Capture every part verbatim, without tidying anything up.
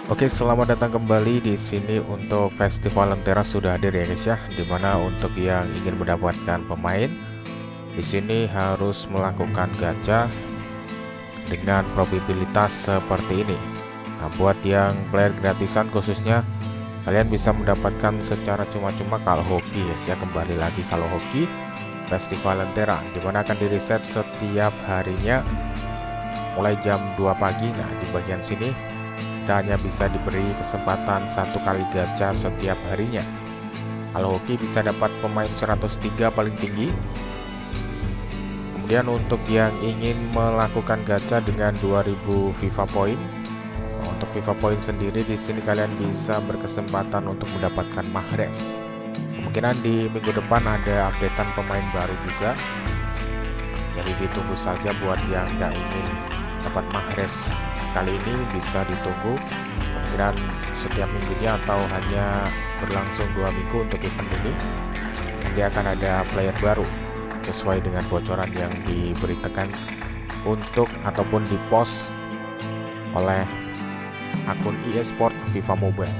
Oke, selamat datang kembali di sini untuk Festival Lentera sudah hadir ya guys ya. Dimana untuk yang ingin mendapatkan pemain di sini harus melakukan gacha dengan probabilitas seperti ini. Nah, buat yang player gratisan khususnya kalian bisa mendapatkan secara cuma-cuma kalau hoki guys ya. Kembali lagi kalau hoki Festival Lentera dimana akan di reset setiap harinya mulai jam dua pagi. Nah, di bagian sini kita hanya bisa diberi kesempatan satu kali gacha setiap harinya. Kalau hoki bisa dapat pemain seratus tiga paling tinggi. Kemudian untuk yang ingin melakukan gacha dengan dua ribu FIFA Point, nah, untuk FIFA Point sendiri di sini kalian bisa berkesempatan untuk mendapatkan Mahrez. Kemungkinan di minggu depan ada updatean pemain baru juga. Jadi ditunggu saja buat yang nggak ingin dapat Mahrez kali ini, bisa ditunggu kemungkinan setiap minggunya atau hanya berlangsung dua minggu untuk event ini. Nanti akan ada player baru sesuai dengan bocoran yang diberitakan untuk ataupun di post oleh akun E A Sport FIFA Mobile.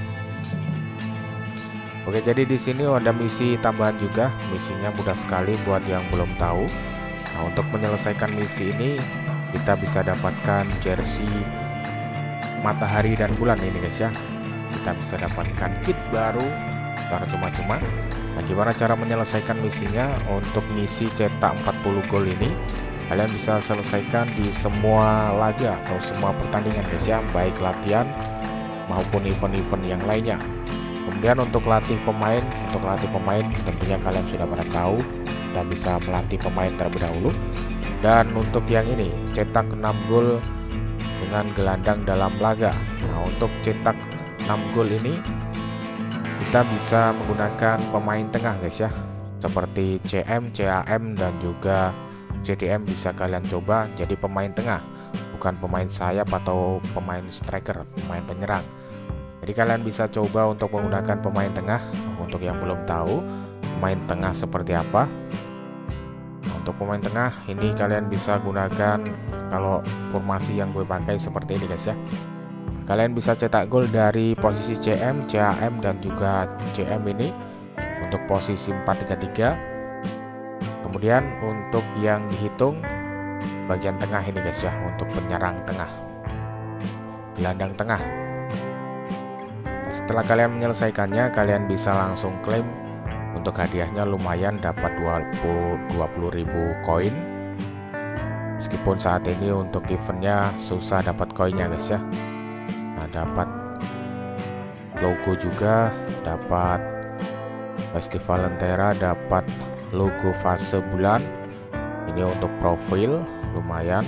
Oke, jadi di sini ada misi tambahan juga. Misinya mudah sekali buat yang belum tahu. Nah, untuk menyelesaikan misi ini kita bisa dapatkan jersey matahari dan bulan ini guys ya. Kita bisa dapatkan kit baru secara cuma-cuma. Nah, gimana cara menyelesaikan misinya? Untuk misi cetak empat puluh gol ini kalian bisa selesaikan di semua laga atau semua pertandingan guys ya, baik latihan maupun event-event yang lainnya. Kemudian untuk latih pemain, untuk latih pemain tentunya kalian sudah pada tahu kita bisa melatih pemain terlebih dahulu. Dan untuk yang ini cetak enam gol dengan gelandang dalam laga. Nah, untuk cetak enam gol ini kita bisa menggunakan pemain tengah guys ya, seperti C M, C A M dan juga C D M bisa kalian coba jadi pemain tengah, bukan pemain sayap atau pemain striker, pemain penyerang. Jadi kalian bisa coba untuk menggunakan pemain tengah. Untuk yang belum tahu pemain tengah seperti apa, untuk pemain tengah ini kalian bisa gunakan kalau formasi yang gue pakai seperti ini guys ya. Kalian bisa cetak gol dari posisi C M, C A M dan juga C M ini untuk posisi empat tiga tiga. Kemudian untuk yang dihitung bagian tengah ini guys ya, untuk penyerang tengah, gelandang tengah. Nah, setelah kalian menyelesaikannya kalian bisa langsung klaim. Untuk hadiahnya lumayan, dapat dua puluh ribu koin. Meskipun saat ini untuk eventnya susah dapat koinnya guys ya. Nah, dapat logo juga, dapat Festival Lentera, dapat logo fase bulan. Ini untuk profil lumayan.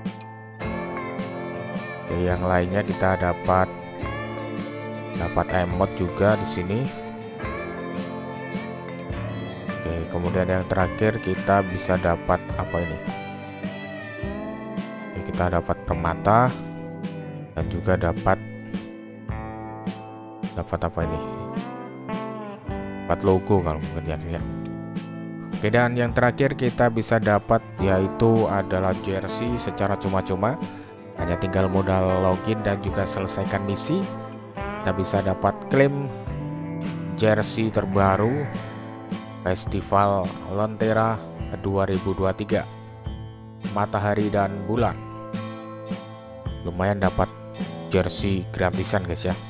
Oke, yang lainnya kita dapat dapat emote juga di sini. Kemudian yang terakhir kita bisa dapat apa ini? Oke, kita dapat permata dan juga dapat dapat apa ini? Dapat logo kalau mungkin ya. Oke, dan yang terakhir kita bisa dapat yaitu adalah jersey secara cuma-cuma. Hanya tinggal modal login dan juga selesaikan misi. Kita bisa dapat klaim jersey terbaru Festival Lentera dua ribu dua puluh tiga matahari dan bulan. Lumayan dapat jersey gratisan guys ya.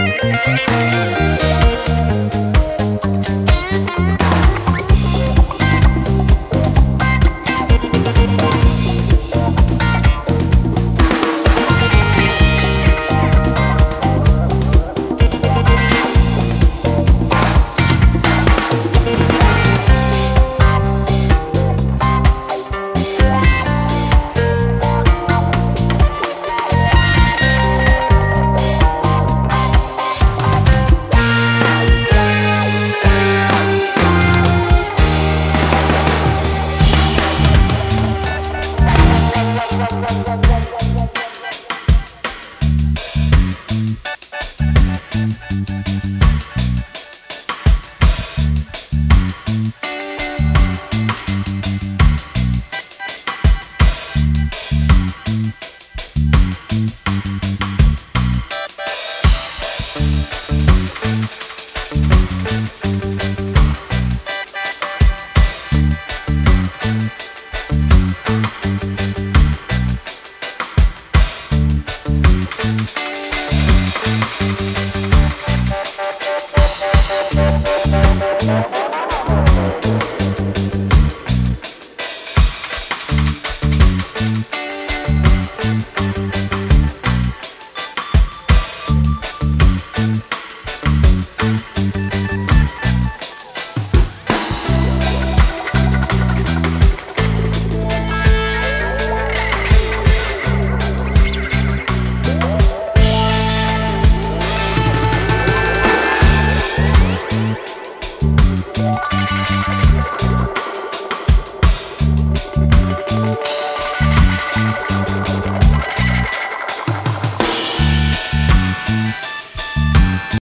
Thank you.